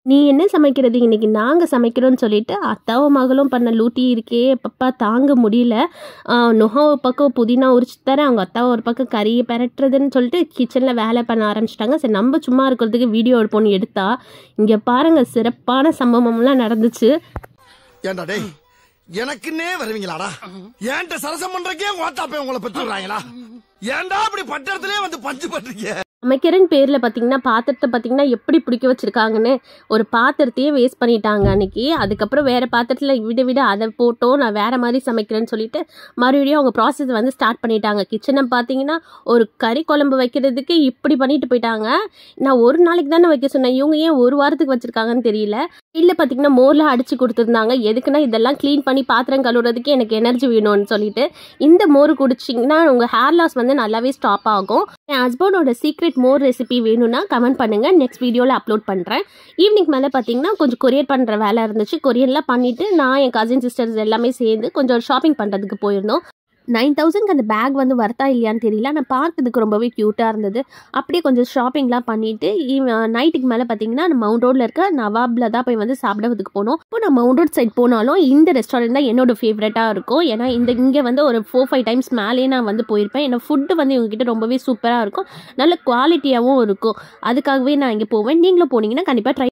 நீ என்ன சமைக்கிறது இன்னைக்கு நாங்கள் சமைக்கிறோன்னு சொல்லிட்டு அத்தாவும் மகளும் பண்ண லூட்டி இருக்கே பப்பா தாங்க முடியல. நுகா ஒரு பக்கம் புதினா உரிச்சு தரேன், அவங்க அத்தாவை ஒரு பக்கம் கறியை பெரட்டுறதுன்னு சொல்லிட்டு கிச்சனில் வேலை பண்ண ஆரம்பிச்சிட்டாங்க. சரி நம்ம சும்மா இருக்கிறதுக்கு வீடியோ எடுப்போன்னு எடுத்தா இங்கே பாருங்க சிறப்பான சம்பவம்லாம் நடந்துச்சு. ஏண்டா டேய் எனக்குன்னே வருவீங்களாடா? ஏன்ட்ட சரசம் பண்றக்கே ஓட்டாப்பே உங்களை பெற்றுறாங்களா? ஏன்டா அப்படி பட்டறதுலயே வந்து பஞ்சு பண்றீங்க? சமைக்கிறேன்னு பேரில் பார்த்தீங்கன்னா பாத்திரத்தை பார்த்தீங்கன்னா எப்படி பிடிக்க வச்சுருக்காங்கன்னு ஒரு பாத்திரத்தையே வேஸ்ட் பண்ணிட்டாங்க அன்றைக்கி. அதுக்கப்புறம் வேறு பாத்திரத்தில் விட அதை போட்டோம் நான் வேறு மாதிரி சமைக்கிறேன்னு சொல்லிட்டு மறுபடியும் அவங்க ப்ராசஸ் வந்து ஸ்டார்ட் பண்ணிட்டாங்க. கிச்சனை பார்த்தீங்கன்னா ஒரு கறி குழம்பு வைக்கிறதுக்கு இப்படி பண்ணிட்டு போயிட்டாங்க. நான் ஒரு நாளைக்கு தானே வைக்க சொன்னேன், இவங்க ஏன் ஒரு வாரத்துக்கு வச்சுருக்காங்கன்னு தெரியல. இல்லை பார்த்தீங்கன்னா மோரில் அடித்து கொடுத்துருந்தாங்க. எதுக்குன்னா இதெல்லாம் க்ளீன் பண்ணி பாத்திரம் கழுவுறதுக்கு எனக்கு எனர்ஜி வேணும்னு சொல்லிட்டு. இந்த மோர் குடிச்சிங்கன்னா உங்கள் ஹேர் லாஸ் வந்து நல்லாவே ஸ்டாப் ஆகும். என் ஹஸ்பண்டோட சீக்ரெட் மோர் ரெசிபி வேணும்னா கமெண்ட் பண்ணுங்கள், நெக்ஸ்ட் வீடியோவில் அப்லோட் பண்ணுறேன். ஈவினிங் மேலே பார்த்தீங்கன்னா கொஞ்சம் கொரியர் பண்ணுற வேலை இருந்துச்சு. கொரியர்லாம் பண்ணிவிட்டு நான் என் கசின் சிஸ்டர்ஸ் எல்லாமே சேர்ந்து கொஞ்சம் ஷாப்பிங் பண்ணுறதுக்கு போயிருந்தோம். 9000 அந்த பேக் வந்து வர்த்தா இல்லையான்னு தெரியல, ஆனால் பார்க்கறதுக்கு ரொம்பவே க்யூட்டாக இருந்தது. அப்படியே கொஞ்சம் ஷாப்பிங்லாம் பண்ணிவிட்டு நைட்டுக்கு மேலே பார்த்தீங்கன்னா மவுண்ட் ரோடில் இருக்க நவாபில் தான் போய் வந்து சாப்பிடுறதுக்கு போனோம். இப்போ நான் மவுண்ட் ரோட் சைட் போனாலும் இந்த ரெஸ்டாரண்ட் தான் என்னோட ஃபேவரட்டாக இருக்கும். ஏன்னா இங்கே வந்து ஒரு 4-5 டைம்ஸ் மேலே நான் வந்து போயிருப்பேன். ஏன்னா ஃபுட்டு வந்து இவங்ககிட்ட ரொம்பவே சூப்பராக இருக்கும், நல்ல குவாலிட்டியாகவும் இருக்கும். அதுக்காகவே நான் இங்கே போவேன். நீங்களும் போனீங்கன்னா கண்டிப்பாக ட்ரை